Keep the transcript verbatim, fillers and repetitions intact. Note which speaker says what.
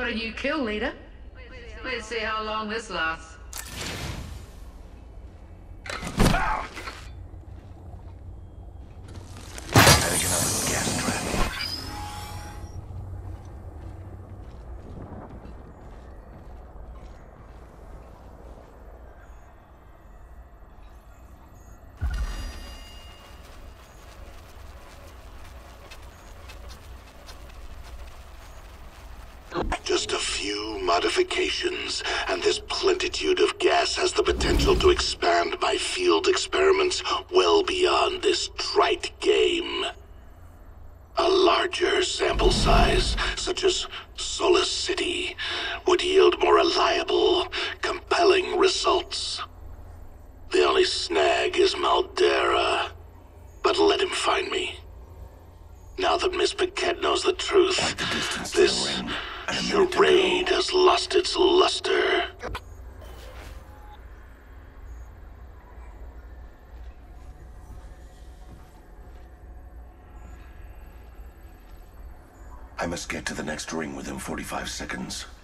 Speaker 1: a new kill, leader. Let's see how long this lasts.
Speaker 2: Ah! Setting another gas trap.
Speaker 3: Just a few modifications, and this plentitude of gas has the potential to expand my field experiments well beyond this trite game. A larger sample size, such as Solace City, would yield more reliable, compelling results. The only snag is Maldera, but let him find me. Now that Miss Paquette knows the truth,
Speaker 2: Like the distance to
Speaker 3: this
Speaker 2: the ring, and a minute to
Speaker 3: charade
Speaker 2: go.
Speaker 3: has lost its luster.
Speaker 2: I must get to the next ring within forty-five seconds.